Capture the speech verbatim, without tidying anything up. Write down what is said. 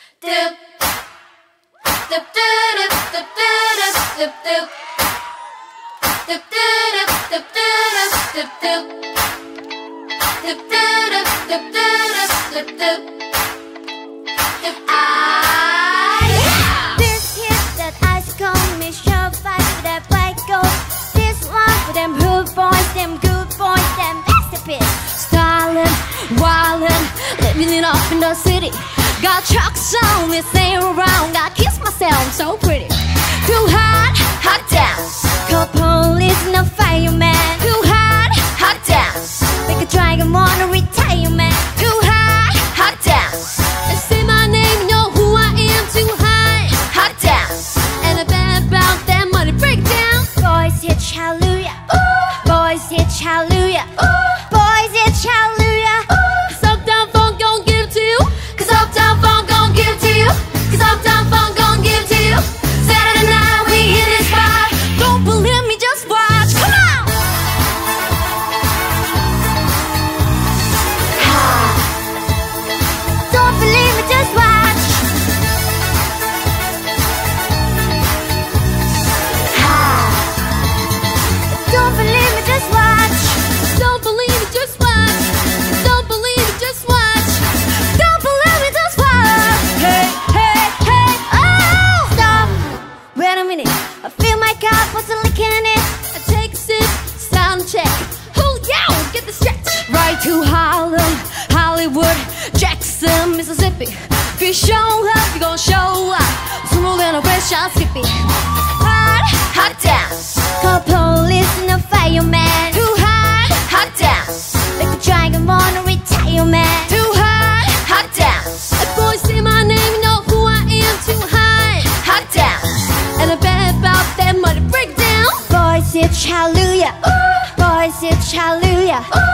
Doop. Doop doop doop doop doop doop. Doop doop doop doop doop doop. Doop doop doop doop doop doop. This hit that ice cold me show fight for that white gold. This one for them hood boys, them good boys, them masterpiece. Styling, wildin', living it up in the city. Got trucks on me, stay around. I kiss myself, so pretty. Too hot, hot dance. Call police, no fireman. Too hot, hot dance. Make a dragon wanna retirement. Too hot, hot dance. They say my name, you know who I am. Too hot, hot dance. And I bet about that money breakdown. Boys hit hallelujah. Ooh. Boys hit hallelujah. Ooh. Boys hit hallelujah. Ooh. Cause Uptown Funk gon' give to you. Cause Uptown Funk gon' give to you. Cause Uptown Funk gon' give to you. Saturday night we hit this spot. Don't believe me, just watch. Come on! Don't believe me, just watch. Don't believe me, just watch. Don't believe it, just watch. Don't believe it, just watch. Don't believe me, just watch. Hey, hey, hey. Oh! Stop. Wait a minute. I feel my cup, what's a lick in it? I take a sip, sound check. Oh yeah, get the stretch. Right to Harlem, Hollywood, Jackson, Mississippi. If you show up, you gon' show up. Smooth and a fresh and skippy. Hot, hot dance. Call police, no fireman. Too hot, hot dance. Make a dragon wanna retirement. Too hot, hot dance. If boys say my name, you know who I am. Too hot, hot dance. And I bet about that money breakdown. Boys hit hallelujah. Ooh. Boys hit hallelujah. Ooh.